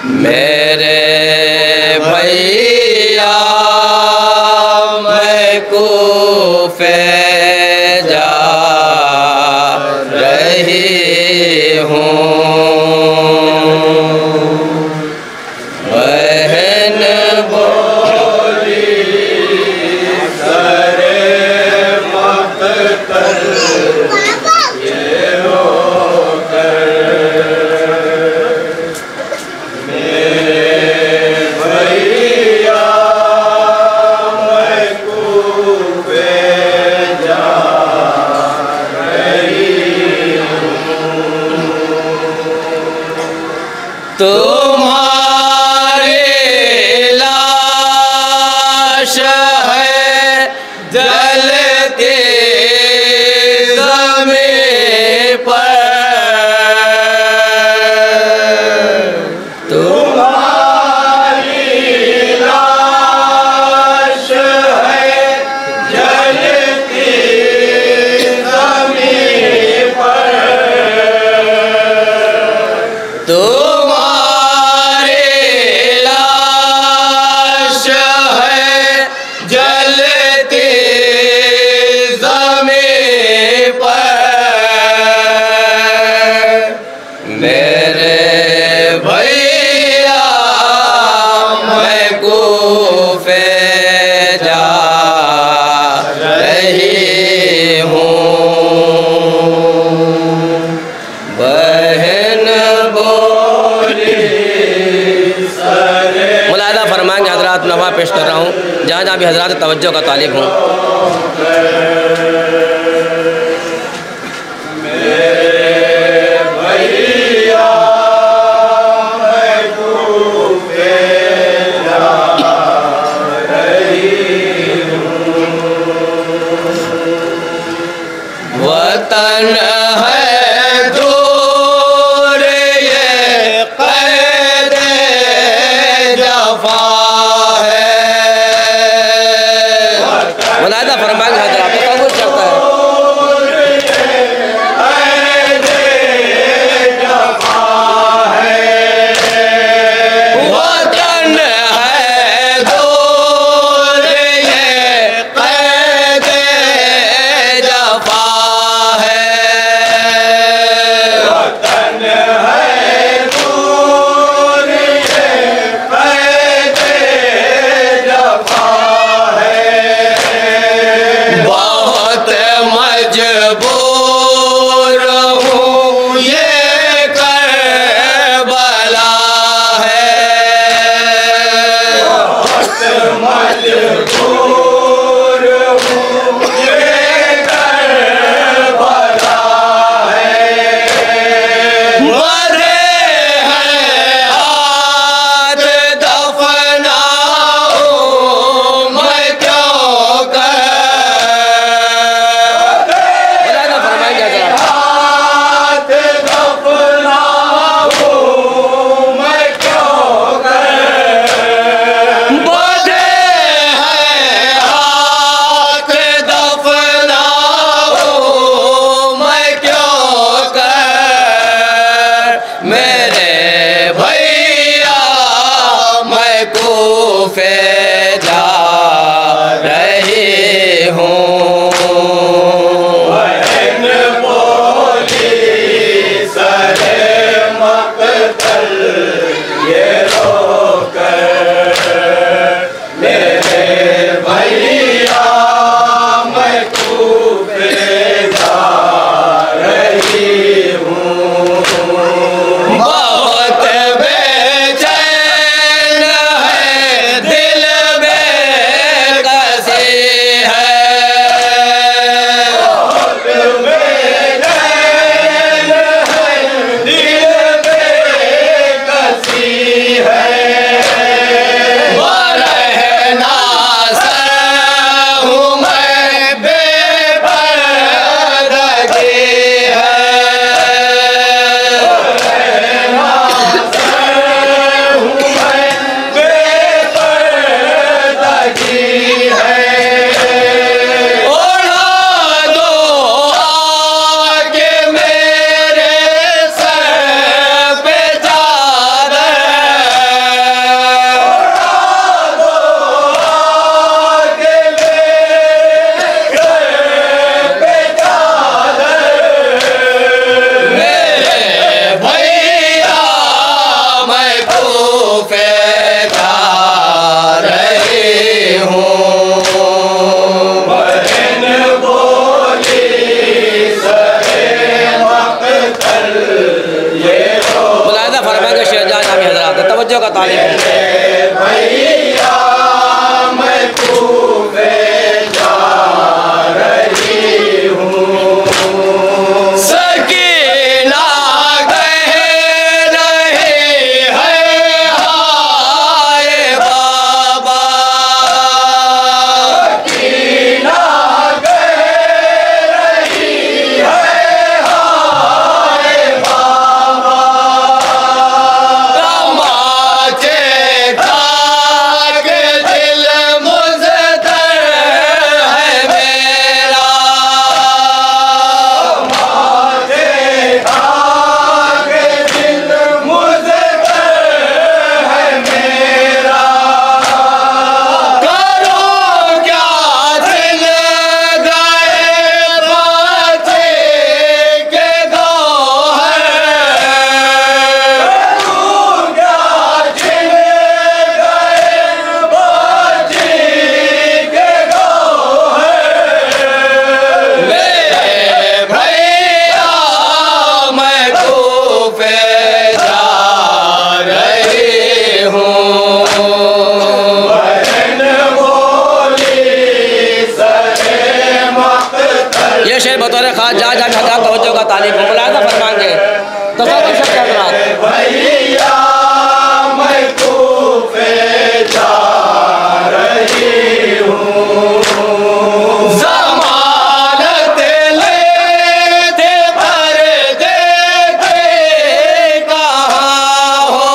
मेरे भैया मैं कूफे जा रही हूँ, बहन बोली करे मत कर ये हो कर, मेरे भैया मैं कूफे जा रही हूँ। तुम्हारी लाश है जलती ज़मीन पर, तुम्हारी लाश है जलती ज़मीन पर, तुम्हारी लाश है जलती ज़मीन पर, मेरे भैया मैं कूफे जा रही हूँ, बहन बोली सरे। मुलाहिदा फरमाएंगे हजरात, नवा पेश कर रहा हूँ जहाँ जहाँ भी हजरात तवज्जो का तालिब हूँ। वतन है दूर ये क़ैद जफ़ा है, मुलाहिदा फरमाएंगे हज़रात, कबूल करता है। वतन है दूर ये क़ैद जफ़ा है, वतन है दूर ये क़ैद जफ़ा है, बहुत मजबूर हूँ ये करबला है, बहुत मजबूर हूँ ये करबला है, मरे हैं हाथ दफनाऊं मैं क्यों कर, मुलाहिदा फरमाएंगे हज़रात। हाथ दफनाऊं मैं क्यों कर, बंधे हैं तवज्जो का तालिब हूँ। ये शेर बतौर खास जहाँ जहाँ हज़रात तवज्जो का तालिब हूँ। मुलाज़ा फरमाएंगे तसव्वुर शख्स हज़रात भैया मैं कूफे जा रही हूँ, ज़मानत लेते पर्दे के कहाँ हो,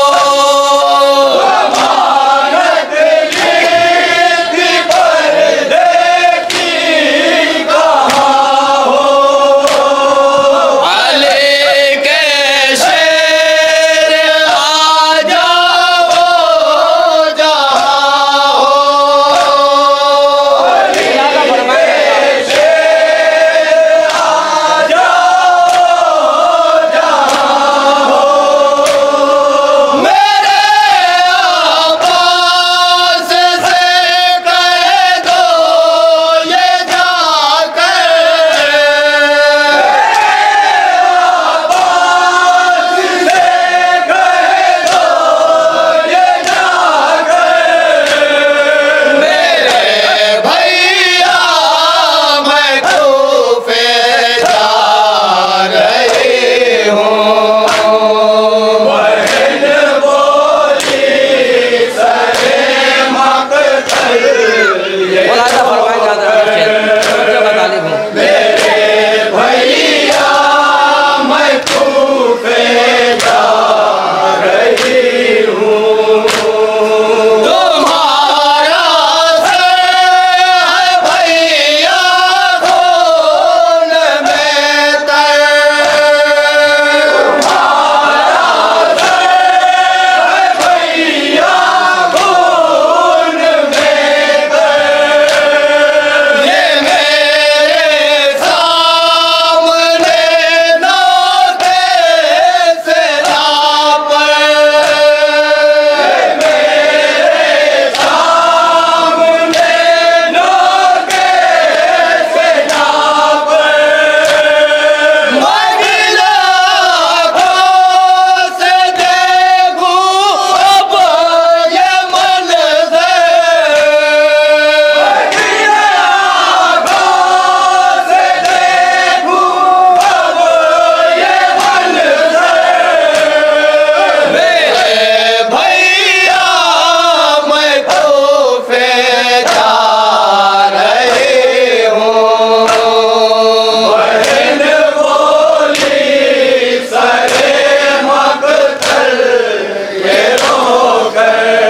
ज़मानत लेते पर्दे की कहाँ हो, अली के शेर आ जाओ जहाँ हो, अली के शेर आ जाओ जहाँ हो, मेरे अब्बास से कह दो ये जाकर, मेरे भैया मैं कूफे जा रही हूँ, बहन बोली सरे मकतल, मुलाज़ा फरमाएंगे हज़रात तवज्जो का तालिब हूँ। मेरे भैया मैं कूफे जा रही हूँ, तुम्हारा सर है भैया खून में तर, तुम्हारा सर है भैया खून में तर, ये मेरे सामने नोटे से नाप, मेरे सामने नोटे से नाप, मगला आँखों से देखूं अब ये मंज़र, मगला आँखों से देखूं अब ये मंज़र, मेरे भैया मैं कूफे जा रही हूँ, बहन बोली सरे मकतल ये रोकर